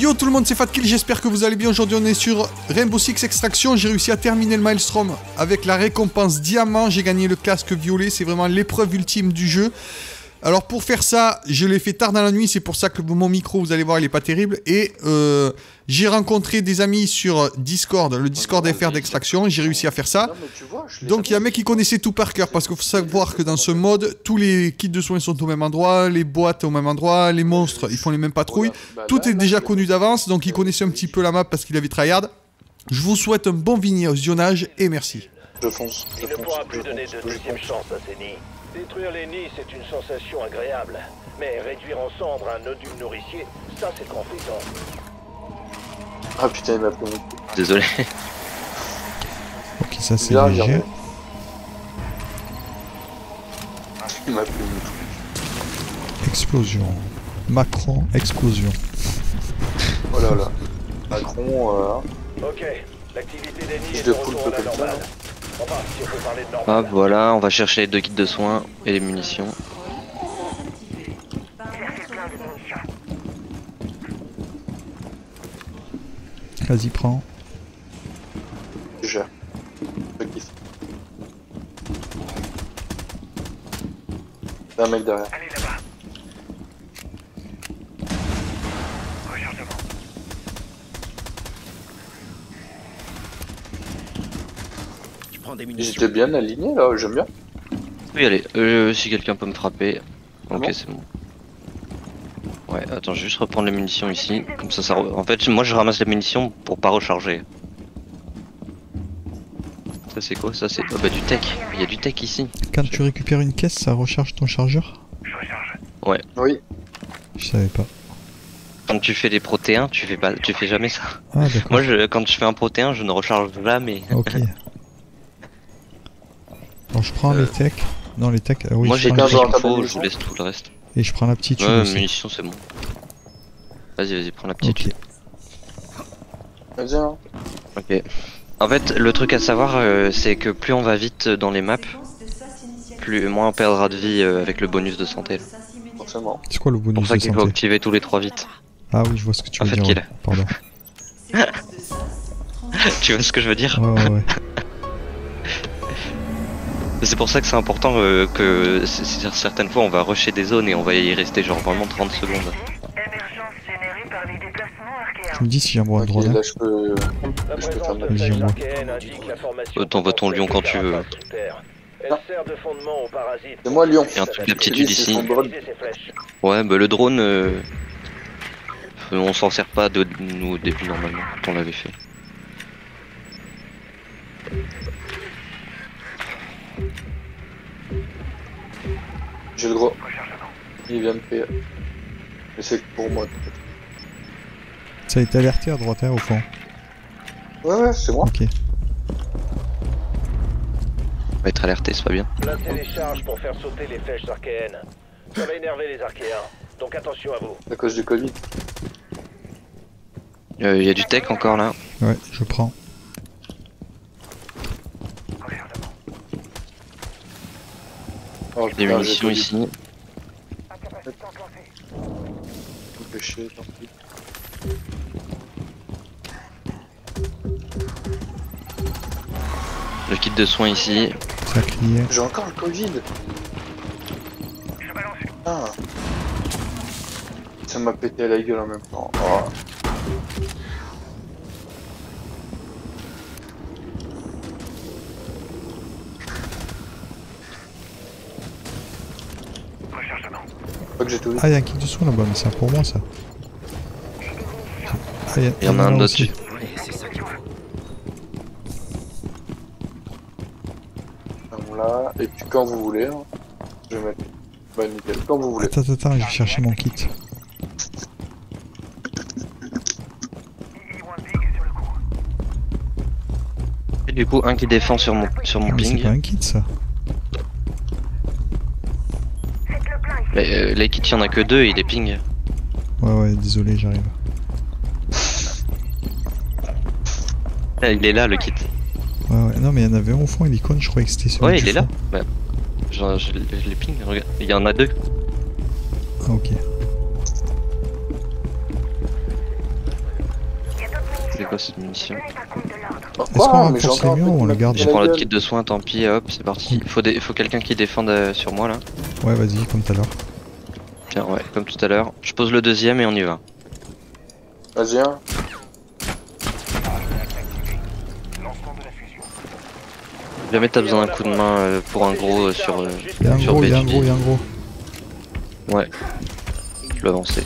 Yo tout le monde, c'est Fatkill, j'espère que vous allez bien. Aujourd'hui on est sur Rainbow Six Extraction. J'ai réussi à terminer le Maelstrom avec la récompense diamant. J'ai gagné le casque violet, c'est vraiment l'épreuve ultime du jeu. Alors pour faire ça, je l'ai fait tard dans la nuit, c'est pour ça que mon micro, vous allez voir, il est pas terrible. Et j'ai rencontré des amis sur Discord, le Discord FR d'Extraction, j'ai réussi à faire ça. Donc il y a un mec qui connaissait tout par cœur, parce qu'il faut savoir que dans ce mode, tous les kits de soins sont au même endroit, les boîtes au même endroit, les monstres, ils font les mêmes patrouilles. Tout est déjà connu d'avance, donc il connaissait un petit peu la map parce qu'il avait tryhard. Je vous souhaite un bon visionnage et merci. Il ne pourra plus donner de deuxième chance à ces nids. Détruire les nids, c'est une sensation agréable. Mais réduire en cendres un nodule nourricier, ça c'est compétent. Ah putain, il m'a pris mon coup. Désolé. Ok, ça c'est léger. Il m'a pris mon coup. Explosion. Macron, explosion. Oh là là. Macron, Ok, l'activité des nids je est de de poule retour à la comme ça. normale. Enfin, si on peut parler de normal. Hop, voilà, on va chercher les 2 kits de soins et les munitions. Vas-y, prends. Je gère. Je kiffe. Y'a un mec derrière. Allez là-bas. Rechargement. Je prends des munitions. J'étais bien aligné là, j'aime bien. Oui, allez, si quelqu'un peut me frapper. Ah Ok, bon c'est bon. Ouais, attends, je vais juste reprendre les munitions ici. Comme ça, en fait, moi je ramasse les munitions pour pas recharger. Ça c'est quoi? Ça c'est... Oh bah du tech. Il y a du tech ici. Quand tu récupères une caisse, ça recharge ton chargeur? Je recharge. Ouais. Oui. Je savais pas. Quand tu fais des protéins, tu fais jamais ça. Ah d'accord. Moi, quand je fais un protéin, je ne recharge jamais. Ok. Bon, je prends les techs. Non, les techs. Oui, Moi je j'ai prends tout les ce dans qu'il ta faut, je munition. vous laisse tout le reste. Et je prends la petite tube Ouais, aussi. munitions c'est bon. Vas-y, prends la petite. Ok. Vas-y, hein. Ok. En fait, le truc à savoir, c'est que plus on va vite dans les maps, moins on perdra de vie avec le bonus de santé. Forcément. C'est quoi le C'est bonus pour ça de qu'il faut santé? activer tous les 3 vite. Ah oui, je vois ce que tu En veux fait, dire. qu'il Ouais. Pardon. Tu vois ce que je veux dire? Ouais. C'est pour ça que c'est important que certaines fois on va rusher des zones et on va y rester genre vraiment 30 secondes. Émergence générée par les déplacements archéens. Tu me dis si j'ai un droit Ok, de drone. là je peux La faire présence ma de Vas-y, flèches moi. archéennes indique la formation. T'envoies ton lion quand tu veux. Elle Non. sert de fondement aux parasites. C'est moi, lion. Il y a un truc Lui, d'aptitude c'est ici. son drone. Ces flèches. Ouais, bah le drone, on s'en sert pas de nous au début normalement, quand on l'avait fait. J'ai le gros. Rechargement. Il vient de payer. Mais c'est pour moi. Ça a été alerté à droite, hein, au fond. Ouais, c'est moi. Ok. On va être alerté, c'est pas bien. Placez les charges pour faire sauter les flèches archéennes. Ça va énerver les archéens. Donc attention à vous. À cause du Covid. Il y a du tech encore là. Ouais, je prends. Rechargement. Oh, Des putain, munitions j'ai ici. Incapacité enclenchée. tout fait chier, tant pis. Le kit de soins ici. Ça criait. J'ai encore le Covid. Je balance. Ah. Ça m'a pété à la gueule en même temps. Oh. Rechargement. Je crois que j'ai tout vu. Ah, il y a un kit de soin là-bas, mais c'est pour moi ça. Ah, Il y en a un là autre. aussi. Oui, c'est ça qu'il faut. Là, et puis quand vous voulez, hein, je vais mettre. Bah nickel, quand vous voulez. Attends, je vais chercher mon kit. EE1 Big sur le coup. Et du coup, un qui défend sur mon Ah, mais c'est ping. pas un kit ça. Faites le plein ici. Les kits, il y en a que 2 et il est ping. Ouais, désolé, j'arrive. Ah, il est là le kit. Ouais, non, mais il y en avait un au fond, il icône, je croyais que c'était celui Ouais, du il est là. fond. Bah, je l'ai ping, regarde. Il y en a 2. Ah, ok. quoi cette munition? Est-ce qu'on renforce les murs ou on les garde? Je prends l'autre kit de soins, tant pis, hop, c'est parti. Faut quelqu'un qui défende sur moi là. Ouais, vas-y, comme tout à l'heure. Tiens, ouais, comme tout à l'heure. Je pose le deuxième et on y va. Vas-y, hein. Si jamais t'as besoin d'un coup de main pour un gros sur Il y a un sur gros, B, il y a un tu gros, dis. il y a un gros. Ouais. Je vais avancer.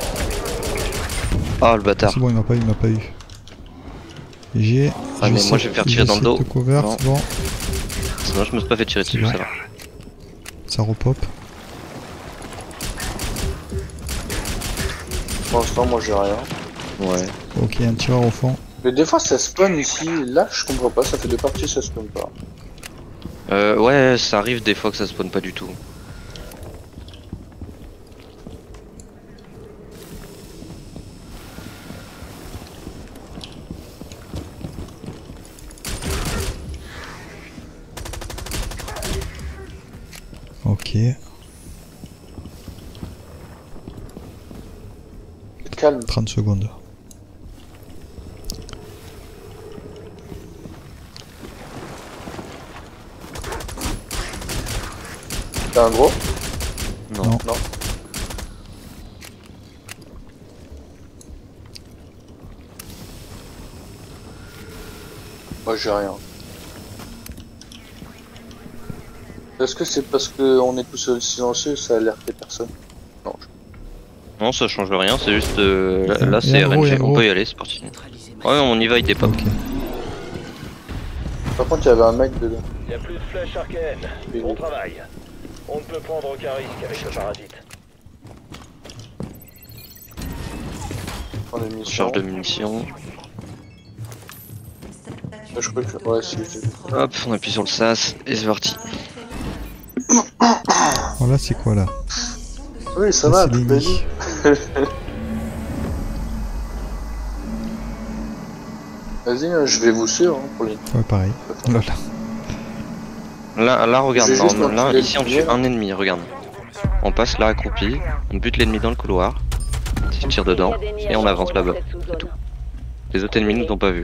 Ah le bâtard. C'est bon, il m'a pas eu, il m'a pas eu. J'ai. Ah mais moi je vais me faire tirer dans le dos. Cover, Non. c'est bon. Sinon je me suis pas fait tirer dessus, bon. ça va. Ça repop. Pour l'instant, moi j'ai rien. Ouais. Ok, un tireur au fond. Mais des fois ça spawn ici, là je comprends pas, ça fait 2 parties ça spawn pas. Ouais, ça arrive des fois que ça spawn pas du tout. Ok. Calme. 30 secondes. T'as un gros? Non. Non. Non. Moi j'ai rien. Est-ce que c'est parce qu'on est tout seul silencieux ça a alerté personne? Non. Non, ça change rien, c'est juste là, Il y a c'est un gros, il y a un RNG, on gros. peut y aller, c'est parti. Ouais, on y va, il dépop. Ok. Par contre il y avait un mec dedans. Il y a plus de flèches archéennes. Oui. Bon travail. On ne peut prendre aucun risque avec le parasite. On a mis Charge de munitions. Je crois que... Ouais, si, Hop, on appuie sur le sas et c'est parti. Voilà, c'est quoi là? Oui, ça Là, va, c'est les vas-y. nids. Vas-y, hein, je vais vous suivre hein, pour les... Ouais, pareil. Oh là là. Là, regarde, J'ai juste là, enculé ici on le tue pied, là. un ennemi, regarde. On passe là accroupi, on bute l'ennemi dans le couloir, tu tires dedans et on avance là-bas. C'est tout. Les autres ennemis ne nous ont pas vus.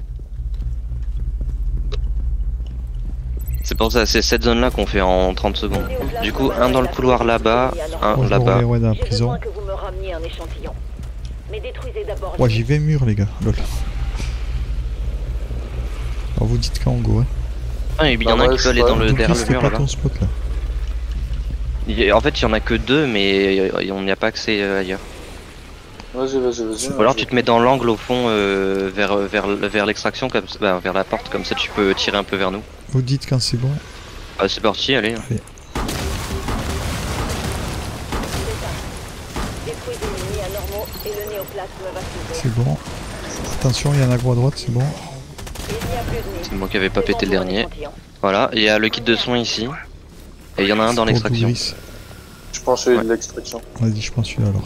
C'est pour ça, c'est cette zone là qu'on fait en 30 secondes. Du coup, un dans le couloir là-bas, un Moi, je me là-bas. remets, ouais, dans la J'ai prison. besoin que vous me rameniez un échantillon. Mais détruisez d'abord Ouais, j'ai 20 murs, les gars. Lol. Alors, vous dites quand on go, hein? Ah, et puis il y en Bah a un ouais, qui je peut aller sais dans pas. le Donc, derrière le c'était mur pas là-bas. ton spot là. En fait, il y en a que deux, mais on n'y a pas accès ailleurs. Vas-y, vas-y, vas-y. Ou alors tu te mets dans l'angle au fond vers l'extraction, comme bah, vers la porte, comme ça tu peux tirer un peu vers nous. Vous dites quand c'est bon. Ah, c'est parti, allez. Allez. détruisez l'ennemi anormaux et le néoplasme va s'ouvrir. C'est bon. Attention, il y a un aggro à droite, c'est bon. Il n'y a plus de nid. C'est moi qui avais pas C'est pété le bon pour dernier. l'échantillon. Voilà, il y a le kit de soins ici. Et il y en a un dans C'est pour l'extraction. Douglas. Je pense qu'il y a eu de Ouais. l'extraction. Vas-y, je pense celui-là alors.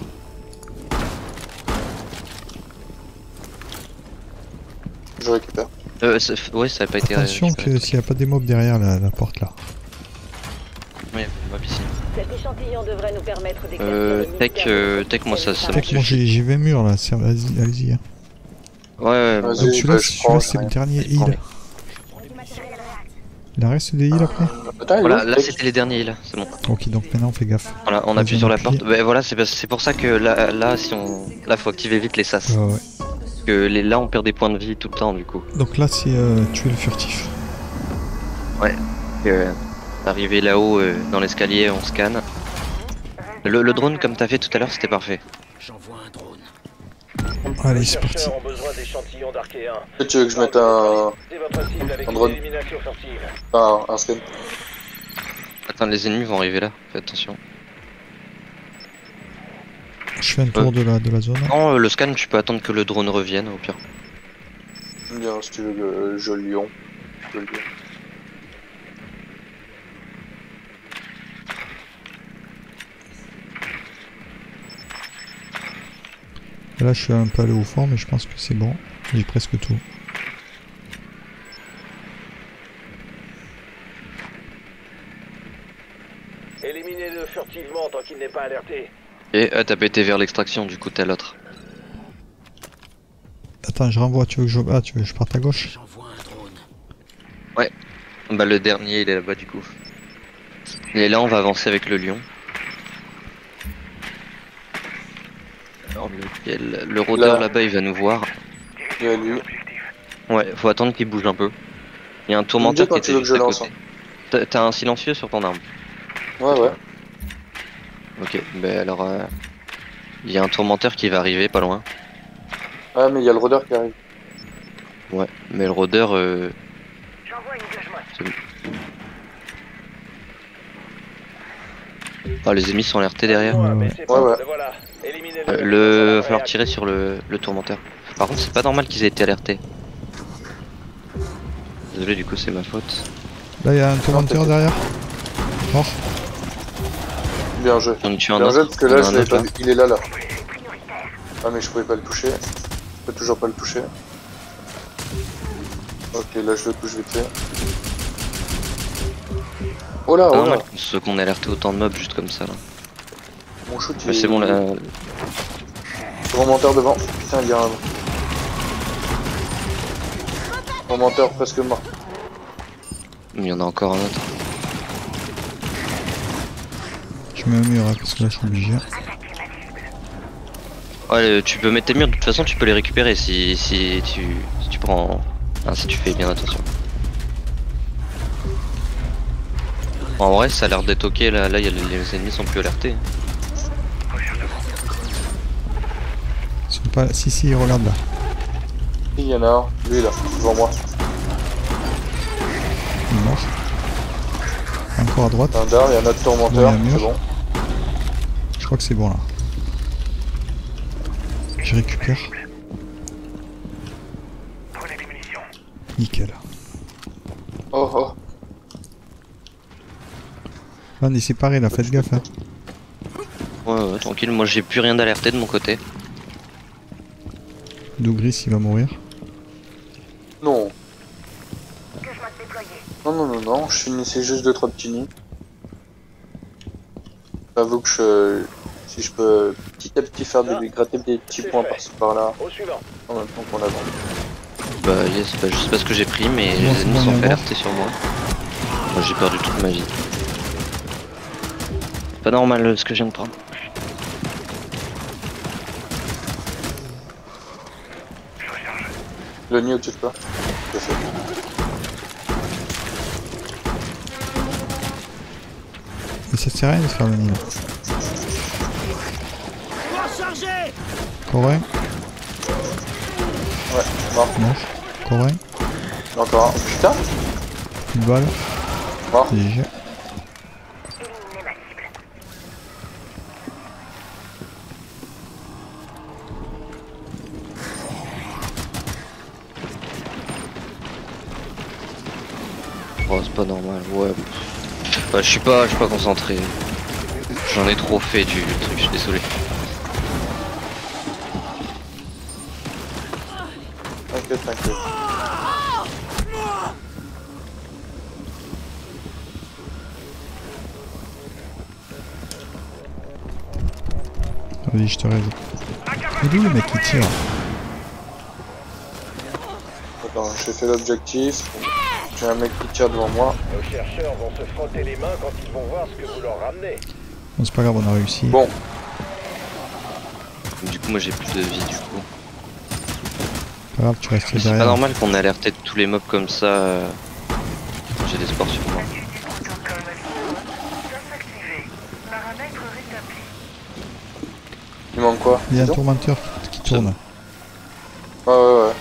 Je récupère. Ouais, ça a pas été. Attention que s'il n'y a pas des mobs derrière la porte là. Ouais, mob ici. Cet échantillon devrait nous permettre d'éclaircir les Tech, mystères tech, moi ça me Tech, moi j'ai 20 murs là, vas-y, allez-y. Hein. Ouais, Vas-y. Donc celui-là, bah, je prends, c'est le rien. dernier Je prends. heal. Il en reste des heals après? Attends, il est Voilà, où, là Tech c'était les derniers là, c'est bon. Ok, donc maintenant on fait gaffe. Voilà, on Vas-y, appuie on sur la appuie. porte. Bah, voilà, c'est pour ça que là, si on. Là, faut activer vite les sas. Ouais, ouais. Parce que là, on perd des points de vie tout le temps du coup. Donc là, c'est tuer le furtif. Arrivé là-haut dans l'escalier, on scanne. Le drone, comme t'as fait tout à l'heure, c'était parfait. Allez, Les c'est parti. chercheurs ont besoin d'échantillons d'archéens. Tu veux que je mette un... C'est votre cible avec Un une drone. élimination furtive. un scan? Attends, les ennemis vont arriver là, fais attention. Je fais un tour de la zone. Non, le scan, tu peux attendre que le drone revienne au pire. Bien, si tu veux que je lion. Je le lion. Là, je suis un peu allé au fond, mais je pense que c'est bon. J'ai presque tout. Éliminez-le furtivement tant qu'il n'est pas alerté. Et t'as pété vers l'extraction, du coup t'as l'autre. Attends, je renvoie, tu veux que je... Ah, tu veux que je parte à gauche? Bah le dernier il est là-bas du coup. Et là on va avancer avec le lion. Alors le rôdeur Là. là-bas il va nous voir. Il y a lui. Ouais, faut attendre qu'il bouge un peu. Il y a un Tu me tourmenteur dis quand qui tu était veux que juste je à lance. côté. T'as un silencieux sur ton arme. Ouais, ouais. Ok, bah alors il y a un tourmenteur qui va arriver pas loin. Ah, mais il y a le rôdeur qui arrive. Ouais, mais le rôdeur J'envoie une gage-moi. Ah les ennemis sont alertés derrière. Ouais, Mais ouais. c'est Ouais, bon, ouais. le voilà. Éliminez-le. Va falloir tirer sur le tourmenteur. Par contre c'est pas normal qu'ils aient été alertés. Désolé du coup c'est ma faute. Là, il y a un tourmenteur derrière. Mort. Bien joué. J'en ai tué un Bien joué autre. parce que Il y en là, a je un l'avais autre, pas là. vu. Il est là, là. Ah, mais je pouvais pas le toucher. Je peux toujours pas le toucher. Ok, là, je le touche vite fait. Oh là, Pas oh là. normal qu'on ait alerté autant de mobs juste comme ça là. Mon shoot, Mais c'est bon là. Tourmenteur devant. Putain, il y a un. Tourmenteur presque mort. Il y en a encore un autre. Je mets un mur, hein, parce que là, je suis obligé. Ouais, tu peux mettre tes murs, de toute façon tu peux les récupérer si tu prends. Ah, si tu fais bien attention. En vrai ça a l'air d'être ok là, y a les ennemis sont plus alertés. Ils sont pas... Si, regarde là. Il y en a un. Lui, là, devant moi. Il est mort. Encore à droite. Un dard, il y a un autre tourmenteur. Ouais, il y a un mur. C'est bon. Je crois que c'est bon là. Je récupère. Nickel. Oh, oh. Là, on est séparés là, faites gaffe. Hein. Ouais, tranquille, moi j'ai plus rien d'alerté de mon côté. Dougris, il va mourir. Non. Gage-moi de déployer. Non, je finissais juste 2-3 petits nids. J'avoue que si je peux petit à petit faire gratter des petits points par-ci par-là, Au suivant. en même temps qu'on avance. Bah yes, bah, je sais pas ce que j'ai pris mais Bon, les c'est ennemis bon, sont on est fait mort. alerter sur moi. Moi j'ai perdu toute ma vie. Pas normal ce que je viens de prendre. Le nid au-dessus de toi. Je sais. Mais ça sert à rien de faire le nid là. Corin, Ouais, mort. mort. Corin, Encore un. Putain. une balle. Mort. GG. Éliminez ma cible. Oh c'est pas normal, ouais. Bah, je suis pas concentré. J'en ai trop fait du truc, je suis désolé. T'inquiète. Vas-y, je te raise. Il est où le mec qui tire? Attends, j'ai fait l'objectif. J'ai un mec qui tire devant moi. Nos chercheurs vont se frotter les mains quand ils vont voir ce que vous leur ramenez. Bon, c'est pas grave, on a réussi. Bon, Du coup moi j'ai plus de vie du coup. Pas grave, tu restes Mais c'est pas derrière. normal qu'on ait alerté tous les mobs comme ça. J'ai des sports sur moi. Paramètres rétablis. il manque quoi? Il y a un Dis donc. tourmenteur qui tourne. Ouais.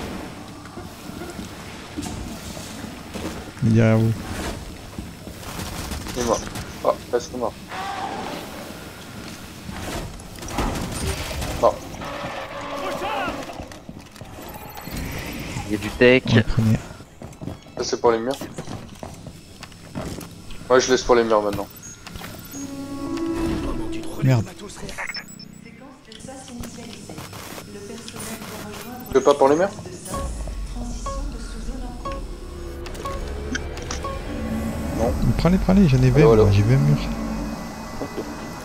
Il est derrière vous. Il est mort. Ah, presque mort. Mort. Il y a du tech. Ouais, prenez. Ça c'est pour les murs. Ouais, je laisse pour les murs maintenant. Merde. Tu veux pas pour les murs? Prenez, j'en ai 20, Voilà. moi, j'ai 20 murs.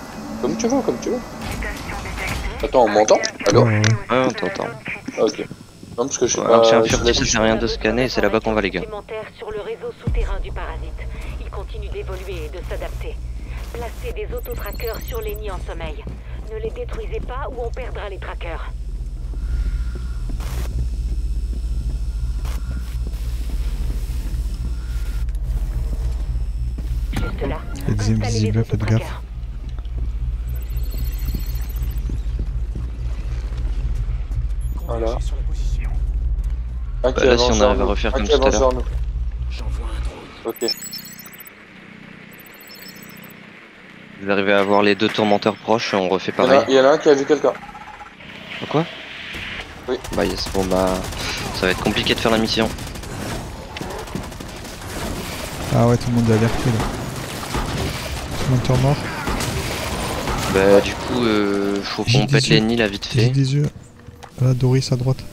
Comme tu veux. Attends, on m'entend? Allô? Ouais. Ouais on t'entend. Ok. Non, parce que je sais Un pas. chien je furtif, ça l'ai- sert à rien de scanner et c'est là-bas qu'on va les gars. Sur le réseau souterrain du parasite. Il continue d'évoluer et de s'adapter. Placez des autotrackers sur les nids en sommeil. Ne les détruisez pas ou on perdra les trackers. Juste là. Il y a des Installez invisibles, les faites autotrackers. gaffe. Voilà. Un qui Bah, là, avance si on vers arrive à nous. refaire Un comme qui tout à avance l'heure. vers nous. Ok. Vous arrivez à avoir les deux tourmenteurs proches, on refait pareil. Il y en a un qui a vu quelqu'un. Quoi? Oui. Bah yes, bon bah ça va être compliqué de faire la mission. Ah ouais, tout le monde est alerté là. Monteur mort. Bah du coup faut J'ai qu'on des pète yeux. les nids là vite J'ai fait. des yeux. Là, Doris à droite.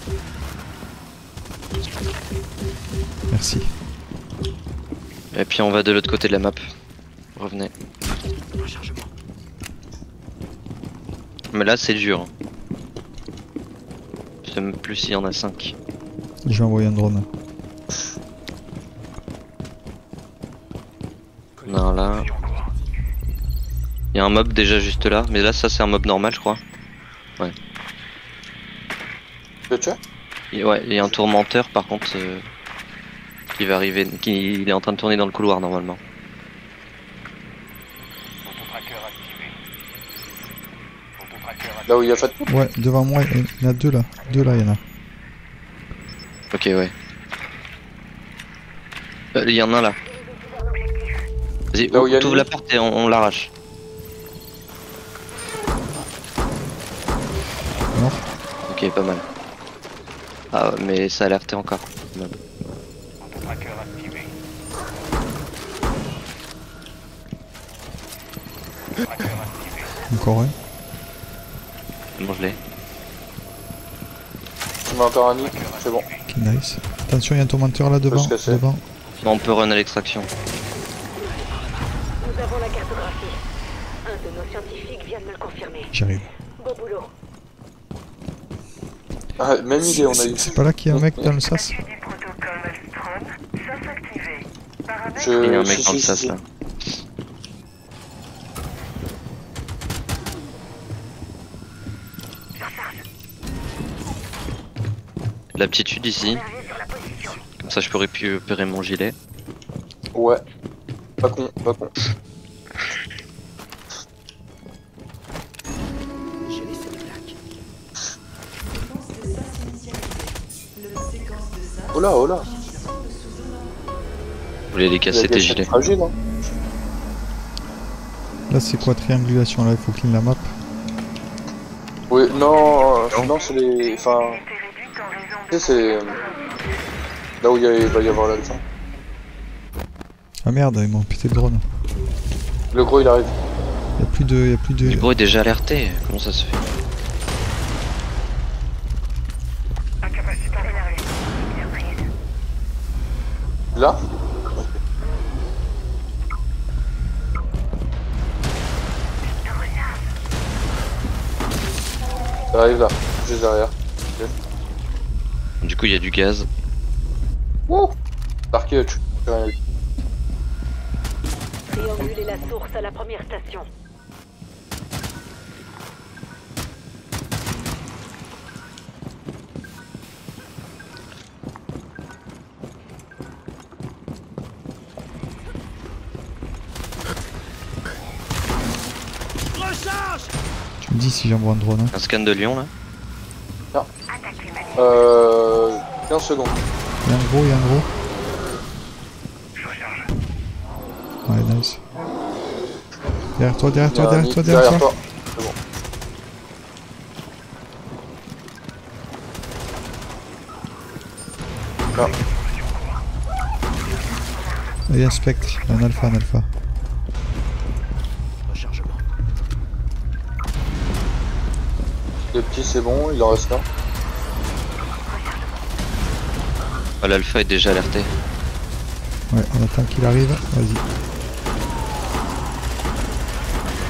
Merci. Et puis on va de l'autre côté de la map. Revenez. Mais là c'est dur. Je sais même plus s'il y en a 5. Je vais envoyer un drone. Non là. Il y a un mob déjà juste là, mais là ça c'est un mob normal je crois. Tu le tues? Et ouais, il y a un tourmenteur par contre qui va arriver, il est en train de tourner dans le couloir normalement. Là où il y a fait. Ouais, devant moi, il y en a deux là. Deux là, il y en a. Ok ouais. Il y en a un là. Vas-y, Là où il y a ouvre lui. la porte et on l'arrache. Mort. Ok, pas mal. Ah, mais ça a alerté encore. Pas mal. Encore un. Bon, je l'ai. Tu mets encore un nid. C'est bon. Ok, nice. Attention, il y a un tourmenteur là devant. se casser. Devant. Non, on peut run à l'extraction. Nous avons la cartographie. Un de nos scientifiques vient de me le confirmer. J'arrive. Beau boulot. Ah, même idée, on a eu. C'est pas là qu'il y a un mec dans le sas? Il y a un mec si, dans le si, sas si. là. L'aptitude ici. Comme ça je peux récupérer mon gilet. Ouais. Pas con, pas con. Oh là, oh là. Vous voulez les casser tes gilets. Fragile, hein. Là, c'est quoi triangulation là? Il faut clean la map. Oui, non, non, c'est les. Enfin. Tu sais, c'est. Là où il va y avoir l'alpha. Ah merde, ils m'ont pété le drone. Le gros il arrive. Il y a plus de. Il y a plus de. Le gros est déjà alerté. Comment ça se fait? Là? Ça arrive là, juste derrière. Du coup il y a du gaz. Wouh! Dark Hutch. Trianguler la source à la première station. Tu me dis si j'envoie un drone. Hein. Un scan de Lyon là. 15 secondes. Il y a un gros, il y a un gros. Ouais, nice. Derrière toi, derrière toi, derrière toi, derrière toi. C'est bon. Là. Il y a un spectre, un alpha, un alpha. Le petit c'est bon, il en reste un. Ah, l'alpha est déjà alerté. Ouais, on attend qu'il arrive. Vas-y.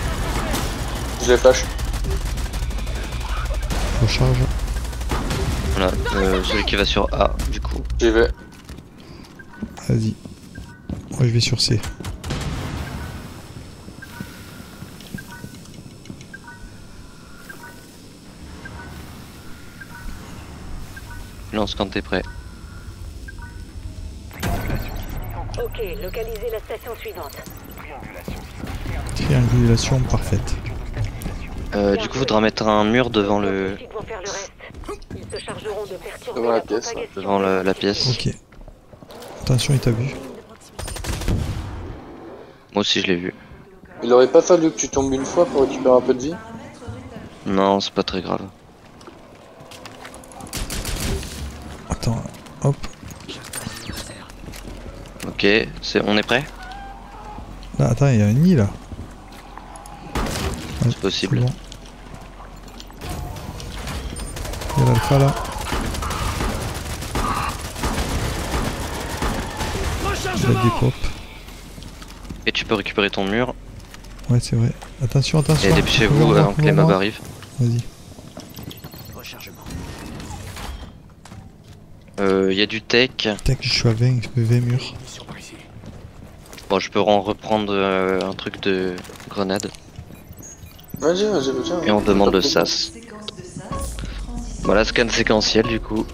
Je les flash. Recharge. Voilà, celui qui va sur A, du coup. J'y vais. Vas-y. Moi je vais sur C. Lance quand t'es prêt. Ok, localisez la station suivante. Triangulation parfaite. Du coup, faudra mettre un mur devant le... Les vont faire le reste. Ils se chargeront de perturber Devant la la pièce, propagation. devant la pièce. Ok. Attention, il t'a vu. Moi aussi, je l'ai vu. Il aurait pas fallu que tu tombes une fois pour récupérer un peu de vie? Non, c'est pas très grave. Attends, hop. Ok, on est prêt? Là, attends, il y a un nid là. Ouais, C'est possible. bon. Il y a l'alpha là. Il y a des pop. Et tu peux récupérer ton mur. Ouais, c'est vrai. Attention, attention. Et dépêchez-vous avant que les mobs arrivent. Vas-y. Il y a du tech. Tac, je suis à 20 murs. Bon, je peux en reprendre un truc de grenade. Vas-y, tiens. Et on demande le SAS. Voilà, scan séquentiel du coup.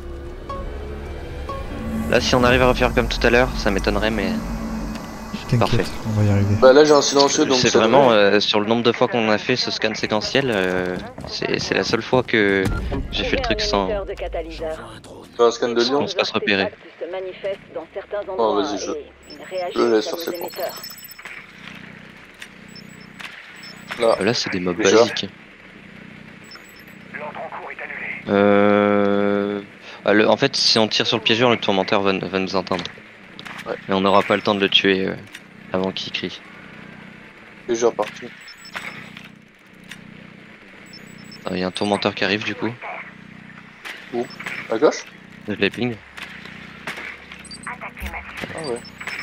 Là, si on arrive à refaire comme tout à l'heure, ça m'étonnerait, mais parfait. T'inquiète, on va y arriver. Bah là j'ai un silencieux donc C'est ça vraiment, devrait- sur le nombre de fois qu'on a fait ce scan séquentiel, c'est la seule fois que j'ai fait le truc sans... De catalyseur. Faire un scan de lion. On se fasse repérer. Se manifeste dans certains Oh, endroits vas-y, je et réagissent le laisse à sur nos ses points. émetteurs. Là. Là, c'est des mobs Déjà. basiques. En fait, si on tire sur le piégeur, le tourmenteur va nous entendre. Ouais. Mais on n'aura pas le temps de le tuer avant qu'il crie. Déjà parti. Il y a un tourmenteur qui arrive du coup. À gauche? Je les ping. Ah ouais.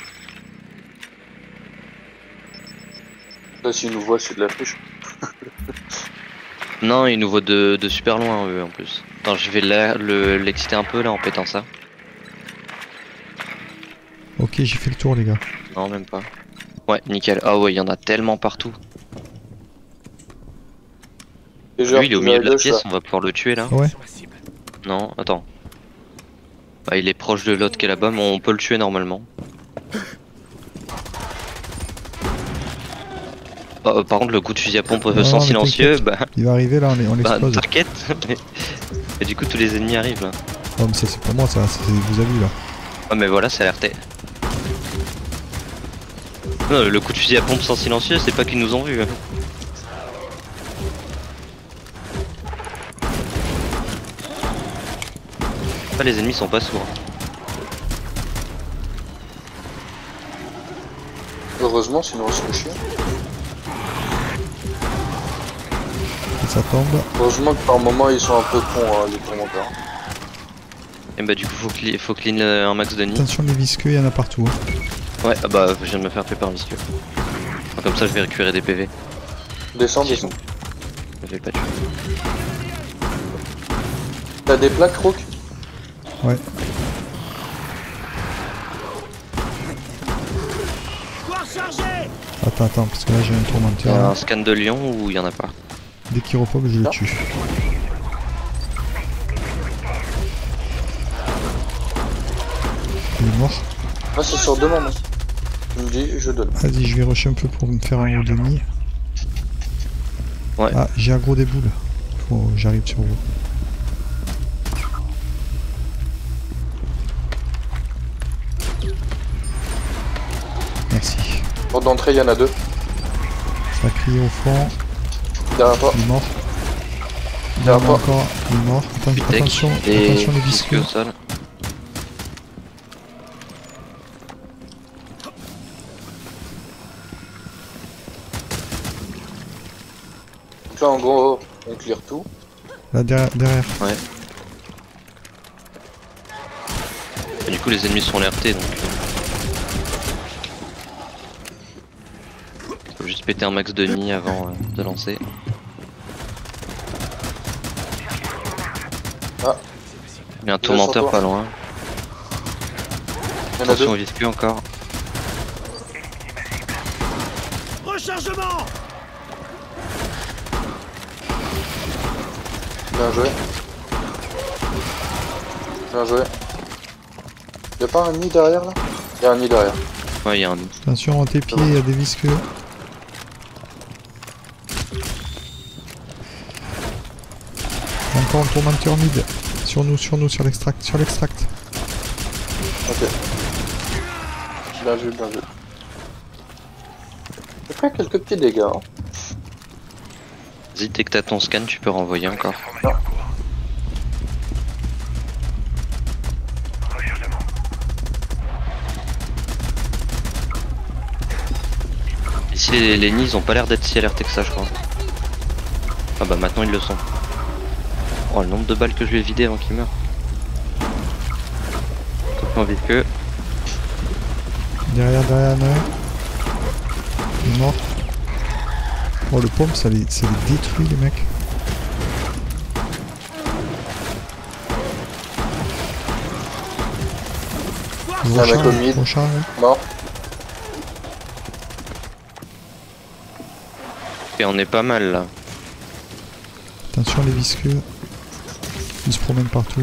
Là s'il nous voit c'est de la friche. Non, il nous voit de super loin eux en plus. Attends, je vais l'exciter un peu là en pétant ça. Ok, j'ai fait le tour, les gars. Non, même pas. Ouais, nickel. Ah ouais, il y en a tellement partout. Déjà, Lui, il est au milieu de la pièce, on va pouvoir le tuer là. Ouais. Non, attends. Bah, il est proche de l'autre qui est là-bas, mais on peut le tuer normalement. Par contre, le coup de fusil à pompe Non, sans mais silencieux, t'inquiète. bah, Il va arriver là, on bah l'explose. t'inquiète. Et du coup, tous les ennemis arrivent là. Non, mais ça c'est pas moi, ça, c'est vous avez vu là. Ah, mais voilà, c'est alerté. Non, le coup de fusil à pompe sans silencieux, c'est pas qu'ils nous ont vus. Hein. Ah, les ennemis sont pas sourds. Heureusement sinon on se fait chier. Et ça tombe. Heureusement que par moment ils sont un peu cons hein, les tourmenteurs. Et bah, du coup, faut clean un max de nid. Attention, les visqueux, il y en a partout. Hein. Ouais, ah bah, je viens de me faire tuer par un visqueux. Comme ça, je vais récupérer des PV. Descends, descends. Je vais pas tuer. T'as des plaques, Rook? Ouais. Attends, parce que là j'ai un Il y a tourmenteur. un scan de lion ou il y en a pas? Dès qu'il repop, je le tue. Il est mort. Ah c'est sur demande. Tu me dis, je donne. Vas-y, je vais rusher un peu pour me faire un haut de nid. Ouais. Ah, j'ai aggro des boules. J'arrive sur vous. Merci. Porte d'entrée, il y en a deux. Ça a crié au fond. Derrière toi. Il est mort. Derrière toi. Encore. Il est mort. Tech Attention, et attention les visqueux visqueux. au sol. Donc là en gros, on clear tout. Là derrière. Ouais. Et du coup, les ennemis sont alertés donc. Faut juste péter un max de nid avant de lancer. Ah. Il y a un tourmenteur pas loin. Il y en a Attention, on deux. vise plus encore. Rechargement! Bien joué. Bien joué. Y'a pas un nid derrière là? Y'a un nid derrière. Ouais, il y a un. Attention à tes pieds, il y a des visqueux. Il y a encore un tourmenteur mid. Sur nous, sur l'extract, Ok. Bien vu, bien vu. J'ai pris quelques petits dégâts. Hein. Vas-y, dès que t'as ton scan, tu peux renvoyer encore. Non. Ici, les nids, ils ont pas l'air d'être si alertés que ça, je crois. Ah bah maintenant, ils le sont. Oh, le nombre de balles que je lui ai vidé avant qu'il meure. Tout envie que. Derrière, il y en a un. Il est mort. Oh, le pompe, ça les détruit, les mecs. Il y a un mec au mid. Recharge, ouais. Mort. Et on est pas mal là. Attention les visqueux. Ils se promènent partout.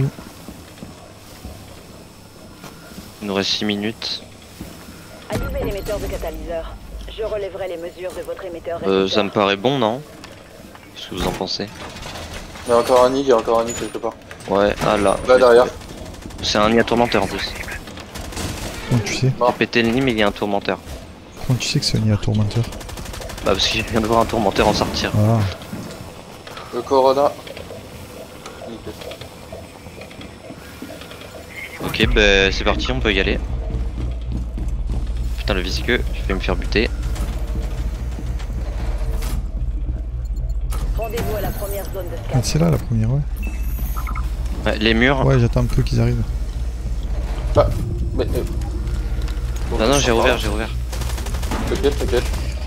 Il nous reste 6 minutes. Allumez l'émetteur de catalyseur. Je relèverai les mesures de votre émetteur. Ça me paraît bon, non? Qu'est-ce que vous en pensez? Il y a encore un nid, quelque part. Ouais, ah là. Là derrière. C'est un nid à tourmenteur en plus. Comment tu sais? J'ai pété le nid, mais il y a un tourmenteur. Comment tu sais que c'est un nid à tourmenteur? Bah, parce que je viens de voir un tourmenteur en sortir. Ah. Le Corona. Nickel. Ok, bah c'est parti, on peut y aller. Putain, le visqueux, je vais me faire buter. Rendez-vous à la première zone de Ah, scan. c'est là la première, ouais. Ouais, les murs. Ouais, j'attends un peu qu'ils arrivent. Ah, mais. Non, non, j'ai rouvert. T'inquiète.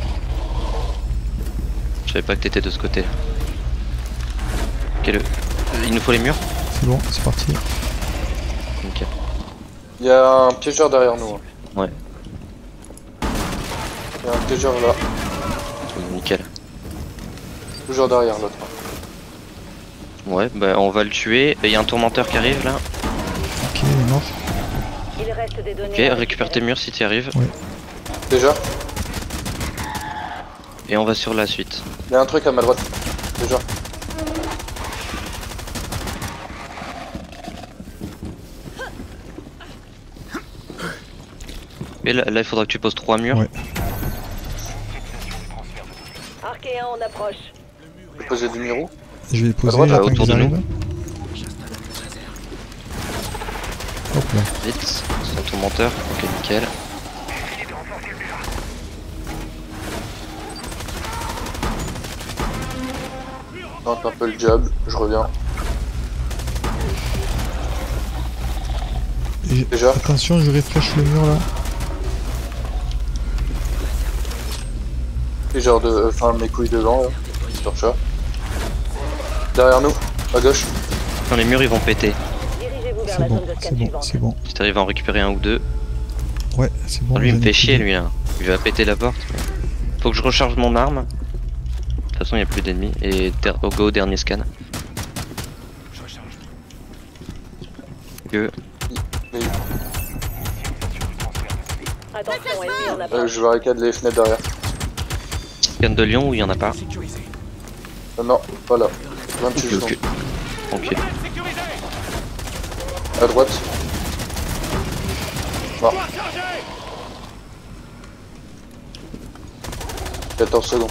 Je savais pas que t'étais de ce côté. Ok, il nous faut les murs. C'est bon, c'est parti. Nickel. Il y a un piégeur derrière nous. Hein. Ouais, Il y a un piégeur là. nickel. Toujours derrière l'autre. Ouais, bah on va le tuer. Et il y a un tourmenteur qui arrive là. Ok, il est mort. Il reste des données. Ok, à récupère tes murs si tu y arrives. Déjà. Et on va sur la suite. Il y a un truc à ma droite. Déjà. Et là, il faudra que tu poses 3 murs. Ouais. Archéen, on approche. Je vais poser du miro. Je vais les poser, droite, j'attends autour qu'ils de nous. arrivent. Hop là. Vite, c'est un tourmenteur. Ok, nickel. Tente un peu le job. Je reviens. Et Déjà. attention, je refresh le mur là. Piégeur de. Enfin, mes couilles devant là. Sur chat. Derrière nous. À gauche. Quand les murs ils vont péter. Dirigez-vous vers C'est la bon, zone de scan c'est bon, suivante. c'est bon. Si t'arrives à en récupérer un ou deux. Ouais, c'est bon. Lui il me j'en ai fait plus chier de- lui là. Il va péter la porte. Faut que je recharge mon arme. De toute façon il n'y a plus d'ennemis. Et go dernier scan. Que. Mais, Attention, ennemi en approche. je barricade les fenêtres derrière. Scan de Lyon ou il y en a pas. Non, pas là. 28 Ok, ok. Ok. À droite. Mort. 14 secondes.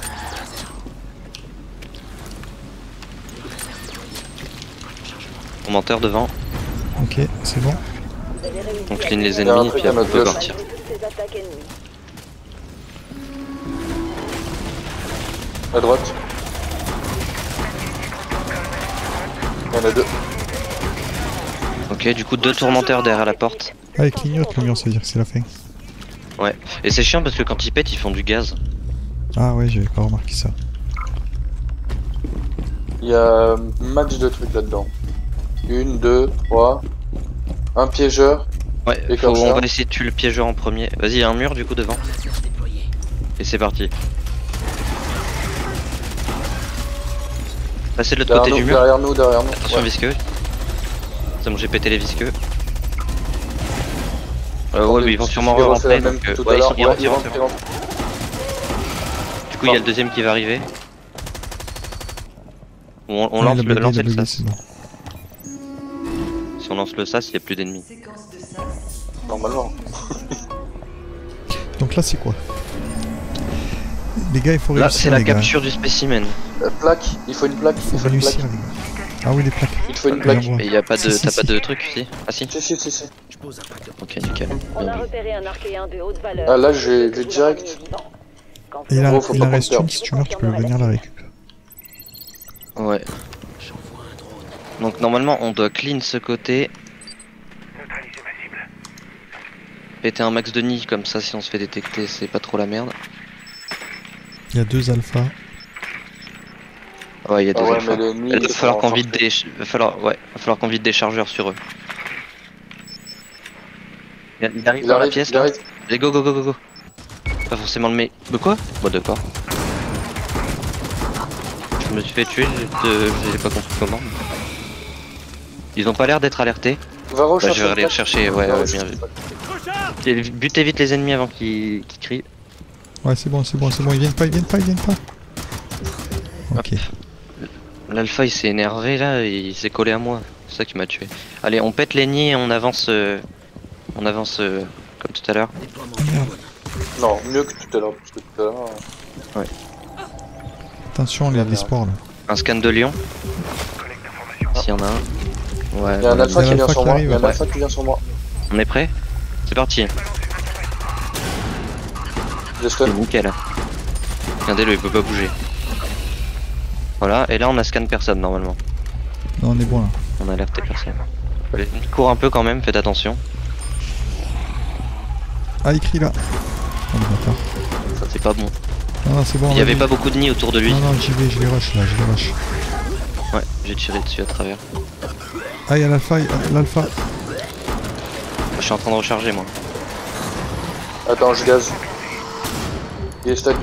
Tourmenteur devant. Ok, c'est bon. Vous avez réussi On à clean les Il y a un ennemis truc puis à après on notre peut gauche. partir. malgré toutes ces attaques ennemies. À droite. Il y en a deux. Ok, du coup 2 tourmenteurs derrière la porte. Ah, il clignote le mur, ça veut dire que c'est la fin. Ouais. Et c'est chiant parce que quand ils pètent ils font du gaz. Ah ouais, j'avais pas remarqué ça. Il y a max de trucs là-dedans. 1, 2, 3. Un piégeur. Ouais, on va essayer de tuer le piégeur en premier. Vas-y, il y a un mur du coup devant. Et c'est parti. Passez de l'autre côté du mur. Derrière nous. Attention visqueux. C'est bon, j'ai pété les visqueux. Ouais, mais ils vont sûrement rentrer. Donc, ouais, ils rentrent. Du coup, il y a le deuxième qui va arriver. On lance le sas. Si on lance le sas, il n'y a plus d'ennemis. Normalement. Donc là, c'est quoi? Les gars, il faut réussir. Là, c'est la capture du spécimen. Plaque, il faut une plaque. Il faut réussir, les gars. Ah oui, les plaques. Il faut une plaque. Et y a pas de, t'as pas de truc ici? Ah si. Si. Ok, nickel. On a repéré un archéen de haute valeur. Ah là, j'ai vu direct. Et il en faut pas reste qu'on une, si tu meurs, tu peux venir la récupérer. Ouais. Donc normalement, on doit clean ce côté. Péter un max de nid, comme ça, si on se fait détecter, c'est pas trop la merde. Il y a 2 alphas. Ouais, il y a 2 alphas. Il va falloir qu'on vide des... va falloir qu'on vide des chargeurs sur eux. Il arrive dans la pièce là. Allez, go. Pas forcément le mec. De quoi? Bon, d'accord. Je me suis fait tuer, j'ai pas compris comment. Ils ont pas l'air d'être alertés. Va rechercher. Je vais aller chercher, ouais, bien vu. Butez vite les ennemis avant qu'ils crient. Ouais, c'est bon, ils viennent pas. Ok. L'alpha il s'est énervé là, et il s'est collé à moi. C'est ça qui m'a tué. Allez, on pète les nids et on avance. Comme tout à l'heure. Non, mieux que tout à l'heure, parce que tout à l'heure. Ouais. Attention, les sports là. Un scan de lion. S'il y en a un. Ouais. Il y a un alpha qui vient sur moi. arrive, Il y a un alpha qui vient sur moi. On est prêt? C'est parti. J'espère. C'est nickel. Regardez-le, il peut pas bouger. Voilà, et là on a scan personne normalement. Non, on est bon là. On a alerté personne. Allez, cours un peu quand même, faites attention. Ah, il crie là. Oh le bâtard. Ça c'est pas bon. Non, c'est bon. Il y avait pas beaucoup de nids autour de lui. Non, je les rush là, Ouais, j'ai tiré dessus à travers. Ah, il y a l'alpha. Je suis en train de recharger moi. Attends, je gaze. Il est stack.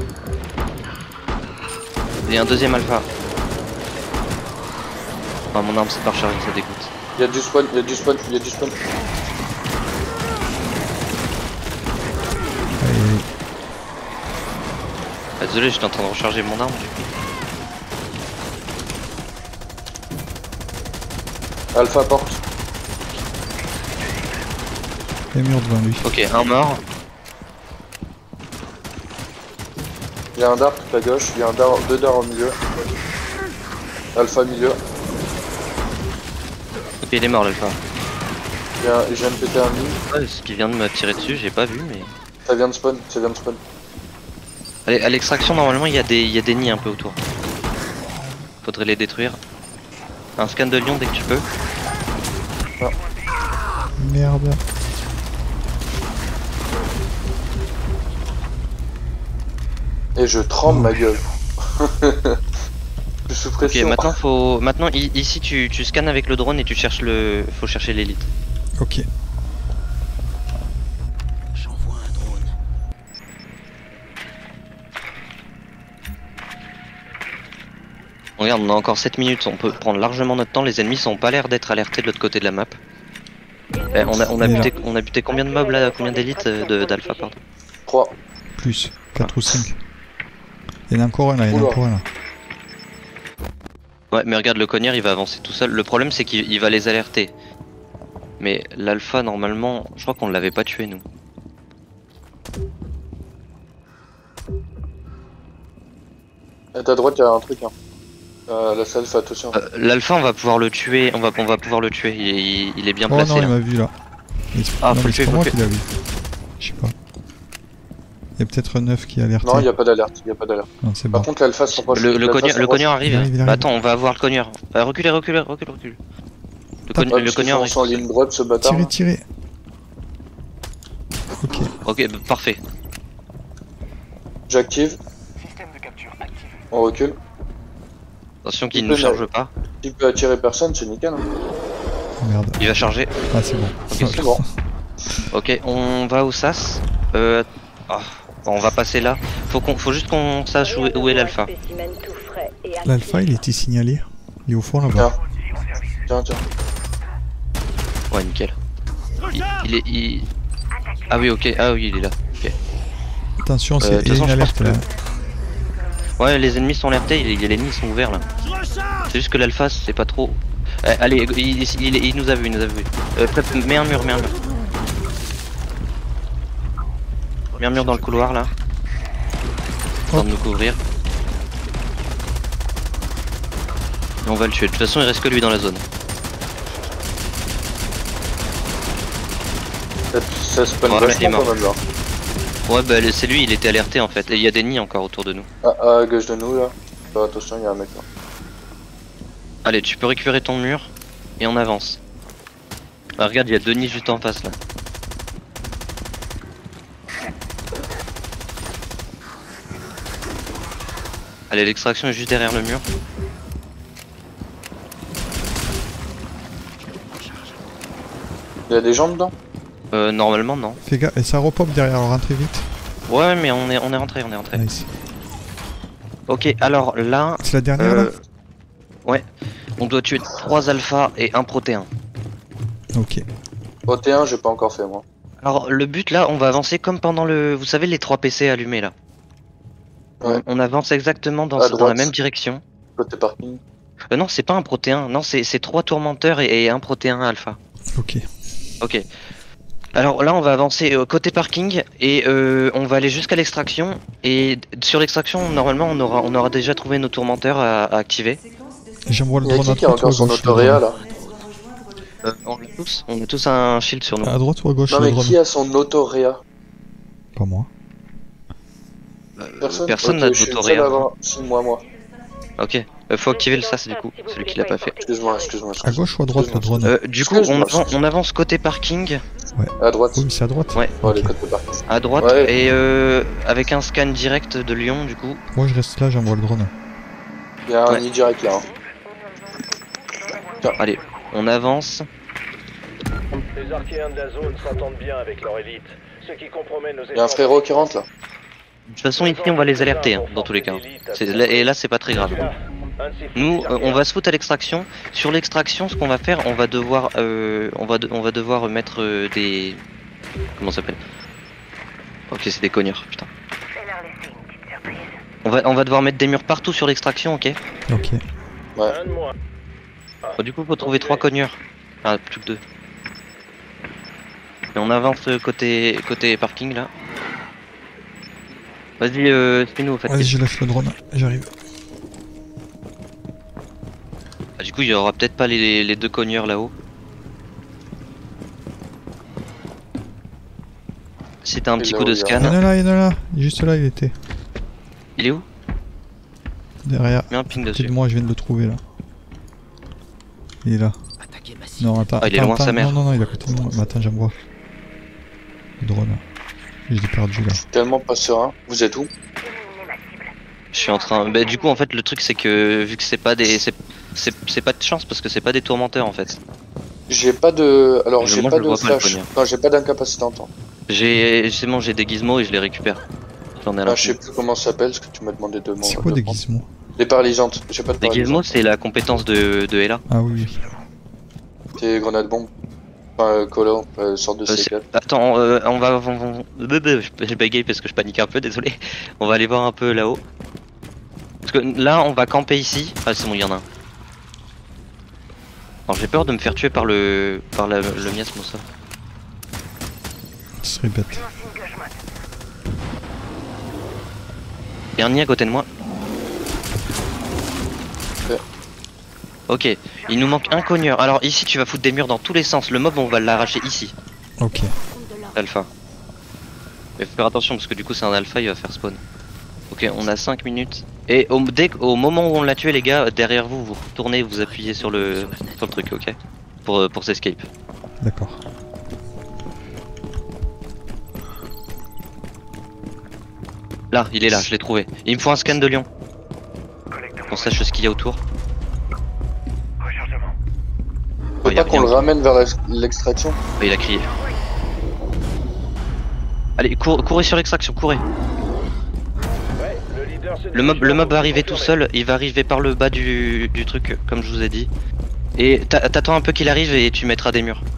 Il y a un deuxième alpha. Ah, mon arme s'est pas rechargée, ça dégoûte. Il y a du spawn. Ah, désolé, j'étais en train de recharger mon arme du coup. Alpha porte. Il y a un mur devant lui. Ok, un mort. Il y a un dart tout à gauche. Il y a deux dards au milieu. Alpha milieu. Ok, il est mort l'alpha. Je viens de péter un nid. Ouais, ce qui vient de me tirer dessus, j'ai pas vu mais... Ça vient de spawn. Allez, à l'extraction normalement il y a des nids un peu autour. Faudrait les détruire. Un scan de lion dès que tu peux. Merde. Et je tremble ma gueule. Je suis sous pression. Ok, maintenant ici tu scannes avec le drone et tu cherches faut chercher l'élite. Ok. J'envoie un drone. Regarde, on a encore 7 minutes, on peut prendre largement notre temps, les ennemis sont pas l'air d'être alertés de l'autre côté de la map. On a buté combien de mobs là, combien d'élites d'alpha pardon? 3. Plus, 4 ou 5. Il y en a encore un là, Ouais, mais regarde, le cognard il va avancer tout seul. Le problème c'est qu'il va les alerter. Mais l'alpha normalement, je crois qu'on l'avait pas tué nous. À ta droite, il y a un truc. Hein. La salle fait attention. L'alpha, on va pouvoir le tuer. On va pouvoir le tuer. Il est bien placé. Oh non, là. il m'a vu là. Ah, non, faut le tuer, c'est pas moi faut le qui l'a vu. Je sais pas. Il y a peut-être 9 qui est alerté. Non, il n'y a pas d'alerte. Non, c'est Par bon. contre, l'alpha se rapproche. Le cognard arrive. Il arrive. Bah, attends, on va avoir le cognard. Reculez. Le cognard arrive. En ligne droite, ce bâtard. Tirez. Ok. Ok, parfait. J'active. On recule. Attention qu'il ne charge pas. S'il peut attirer personne, c'est nickel. Hein. Merde. Il va charger. Ah, c'est bon. Ok, C'est bon. Ok, on va au SAS. Ah, on va passer là. Faut juste qu'on sache où est l'alpha. L'alpha, il était signalé. Il est au fond là-bas. Tiens. Ouais, nickel. Ah oui, ok. Ah oui, il est là. Ok. Attention, de il y toute a façon, une je alerte pense là. Ouais, les ennemis sont alertés, les ennemis sont ouverts là. C'est juste que l'alpha, c'est pas trop. Allez, il nous a vu, mets un mur. Mets un mur dans le couloir là. Pour nous couvrir. Et on va le tuer. De toute façon, il reste que lui dans la zone. Ça spawn Voilà, il est vachement mort. quand même là. Ouais, bah c'est lui, il était alerté en fait. Et il y a des nids encore autour de nous. À gauche de nous là. Faire attention, il y a un mec là. Allez, tu peux récupérer ton mur et on avance. Ah, regarde, il y a deux nids juste en face là. Allez, l'extraction est juste derrière le mur. Il y a des gens dedans? Normalement non. Fais gaffe, et ça repop derrière, rentrez vite. Ouais, mais on est rentré. Nice. Ok, alors là, C'est la dernière là? ouais, on doit tuer 3 alphas et 1 protéin. Ok. OT1, j'ai pas encore fait moi. Alors le but là, on va avancer comme pendant le... Vous savez les 3 PC allumés là. Ouais. On avance exactement dans À la droite. même direction. Côté parking. Non, c'est pas un protéin, non, c'est 3 tourmenteurs et 1 protéin alpha. Ok. Ok. Alors là, on va avancer côté parking et on va aller jusqu'à l'extraction. Et sur l'extraction, normalement, on aura déjà trouvé nos tourmenteurs à activer. J'envoie le Il y a drone à qui a droite ou à encore son gauche? autoréa là? On a tous un shield sur nous. À droite ou à gauche Non le mais drone? qui a son autoréa? Pas moi. Personne n'a Ok, je suis le seul d'autoréa. à avoir- Si, moi. Ok, faut activer le SAS du coup, celui qui l'a pas fait. Excuse-moi. À gauche ou à droite le drone? Du coup, on avance côté parking, À droite. Oui, c'est à droite. Ouais. Oh, Ok. les côtés parking. à droite, Ouais. et avec un scan direct de Lyon du coup. Moi je reste là, j'envoie le drone. Il y a un Ouais. nid direct là. Hein. Allez, on avance. Les archéens de la zone s'entendent bien avec leur élite, ce qui compromet nos Il y a un frérot qui rentre là. De toute façon, ici, on va les alerter, hein, dans tous les cas. Et là, c'est pas très grave. Nous, on va se foutre à l'extraction. Sur l'extraction, ce qu'on va faire, on va devoir mettre des... Comment ça s'appelle? Ok, c'est des cogneurs, putain. On va devoir mettre des murs partout sur l'extraction, ok? Ok. Un de moins. Bon, du coup, faut trouver 3 cogneurs. Ah, plus que 2. Et on avance côté parking, là. Vas-y, Spino, faites. Vas-y, je lâche le drone, j'arrive. Ah, du coup, il y aura peut-être pas les 2 cogneurs là-haut. Si t'as un Et petit là coup où de il y a- scan. Il y en a là, juste là il était. Il est où? Derrière. Mets un ping Côté dessus. de moi, je viens de le trouver là. Il est là. Non, attends. Ah, il est attends, loin de sa mère. Non, il est à côté de moi. Mais attends, j'envoie. Le drone. Je l'ai perdu là. Tellement pas serein. Vous êtes où? Je suis en train. Bah, du coup, en fait, le truc, c'est que vu que c'est pas des. C'est pas de chance parce que c'est pas des tourmenteurs en fait. J'ai pas de. Alors j'ai Moi, pas je le de vois pas, le flash. poignard. Non, j'ai pas d'incapacitant. Justement, j'ai des gizmos et je les récupère. J'en ai à la Ah, je sais plus comment ça s'appelle, ce que tu m'as demandé de C'est de quoi des prendre. gizmos? Les paralysantes. J'ai pas de Des paralysantes. gizmos, c'est la compétence de Ella. Ah oui, oui. C'est grenade bombe. Enfin, colo, sorte de C4. Attends, on va. Je bégaye parce que je panique un peu, désolé. On va aller voir un peu là-haut. Parce que là, on va camper ici. Ah, c'est bon, il y en a un. Alors, j'ai peur de me faire tuer par le miasme au sol. Ce serait bête. Il y a un nid à côté de moi. Ouais. Ok, il nous manque un cogneur. Alors ici tu vas foutre des murs dans tous les sens. Le mob on va l'arracher ici. Ok. Alpha. Mais faut faire attention parce que du coup c'est un alpha, il va faire spawn. Ok, on a 5 minutes. Et au moment où on l'a tué les gars, derrière vous, vous retournez, vous appuyez sur le truc, ok? Pour s'escape. D'accord. Là, il est là, je l'ai trouvé. Il me faut un scan de Lyon. Qu'on sache ce qu'il y a autour. Oh, y pas qu'on le ramène vers l'extraction? Il a crié. Allez, courez sur l'extraction, courez. Ouais, le leader se Le mob dirige va vers arriver vous, tout confirmé. seul, il va arriver par le bas du truc, comme je vous ai dit. Et t'attends un peu qu'il arrive et tu mettras des murs.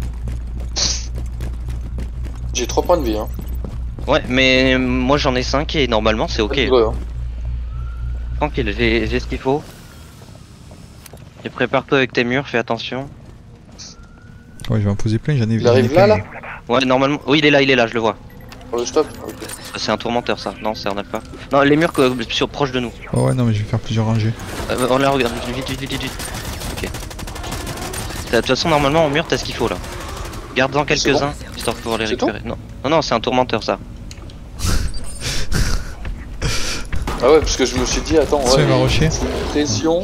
J'ai 3 points de vie, hein. Ouais, mais moi j'en ai 5 et normalement c'est ok. Ouais, hein. Tranquille, j'ai ce qu'il faut. Et prépare-toi avec tes murs, fais attention. Ouais, je vais en poser plein, j'en ai vu. Il arrive là, là? Ouais, normalement. Oui, il est là, je le vois. Oh, stop. Ok. C'est un tourmenteur ça. Non, c'est un alpha. Non, les murs proches de nous. Oh ouais, non, mais je vais faire plusieurs rangées. On la regarde, vite. Ok. De toute façon, normalement, en mur, t'as ce qu'il faut là. Garde-en quelques-uns, histoire de pouvoir les C'est tout récupérer. Non, c'est un tourmenteur ça. Ah ouais, parce que je me suis dit, attends, Ça, il va ouais, rusher. c'est une pression.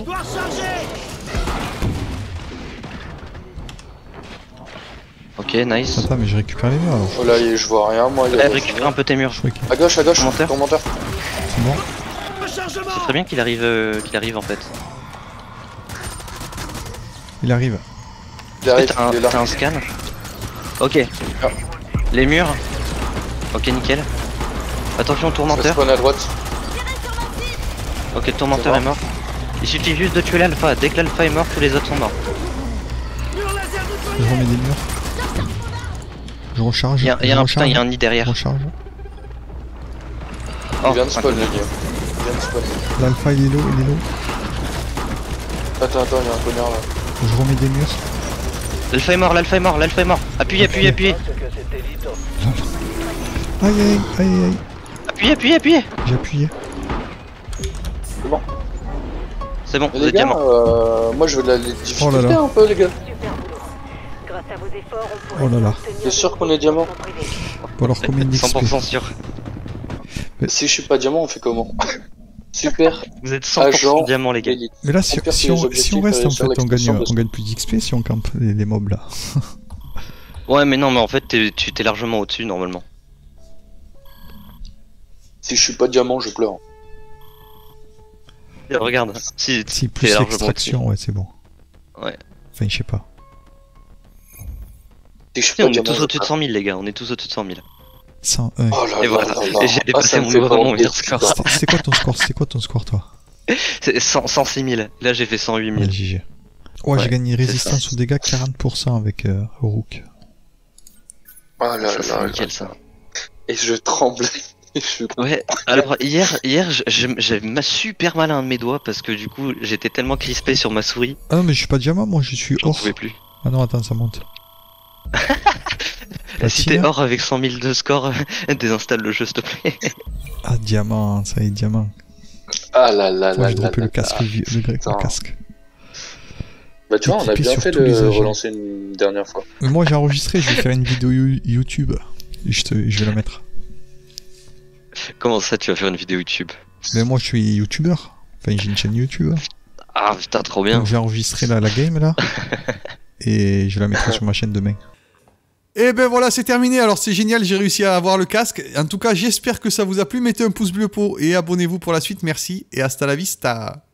Ok, nice. Attends, mais je récupère les murs alors. Oh là, je vois rien, moi. il y a- Récupère un peu tes murs. Je crois qu'il À gauche, Tourmenteur. tourmenteur. c'est bon. C'est très bien qu'il arrive en fait. Il arrive. Il arrive, T'as il est là. un scan. Ok. Ah. Les murs. Ok, nickel. Attention, Ça tourmenteur. spawn à droite. Ok, le tourmenteur C'est est mort. Il suffit juste de tuer l'alpha. Dès que l'alpha est mort, tous les autres sont morts. Je remets des murs. Je recharge. Il y a un nid Je derrière. recharge. Oh, Il vient de spawn, le incroyable. gars. Il vient de spawn. L'alpha il est low, Attends, il y a un connard là. Je remets des murs. L'alpha est mort. Appuyez. C'est que cette élite Aïe. J'ai appuyé. C'est bon. C'est bon, Mais vous les êtes gars, diamant. moi je veux de la difficulté Oh là là. un peu, les gars. Super boulot. Grâce à vos efforts, on pourrait Oh là là. obtenir T'es sûr des qu'on est diamant? informations privées. Bon alors combien d'XP? 100% sûr. Si je suis pas diamant, on fait comment? Super Vous êtes 100% agent diamant, les gars. élite. Mais là On si perd on les reste objectifs, en fait sur on l'expression de- gagne plus d'XP si on campe les mobs là. Ouais, mais non, mais en fait, tu t'es largement au-dessus normalement. Si je suis pas diamant, je pleure. Regarde, si Si t'es plus largement l'extraction, ouais c'est bon. Ouais. Enfin je sais pas. Si je suis au-dessus. pas On est diamant, tous je au-dessus de pleure. 100 000, les gars, on est tous au-dessus de 100 000. 101. Oh là Et là voilà. là là. Et j'ai dépassé ça me mon fait vraiment penser. meilleur score. C'était quoi ton score toi? C'est 106 000. Là, j'ai fait 108 000. Ouais, GG. Ouais, j'ai Ouais, gagné c'est résistance aux dégâts 40% avec Rook. Oh là là Ça, c'est là nickel, là. ça. Et je tremblais. Et je... Ouais, alors hier j'ai super mal à un de mes doigts parce que du coup j'étais tellement crispé sur ma souris, Ah non mais je suis pas diamant, moi je suis j'en or. pouvais plus. Ah non attends ça monte. Si t'es hors avec 100 000 de score, désinstalle le jeu s'il te plaît. Ah diamant, ça y est diamant. Ah là là Moi là j'ai là droppé là le casque, là. le Putain. casque. Bah tu vois, on a Équipé bien sur fait tous les de âges. relancer une dernière fois. Mais moi j'ai enregistré, je vais faire une vidéo YouTube. Et je vais la mettre. Comment ça tu vas faire une vidéo YouTube? Mais moi je suis youtubeur. Enfin j'ai une chaîne YouTube. Ah putain trop bien. Donc j'ai enregistré la game là. Et je la mettrai sur ma chaîne demain. Et ben voilà, c'est terminé. Alors c'est génial, j'ai réussi à avoir le casque. En tout cas, j'espère que ça vous a plu. Mettez un pouce bleu et abonnez-vous pour la suite. Merci et hasta la vista.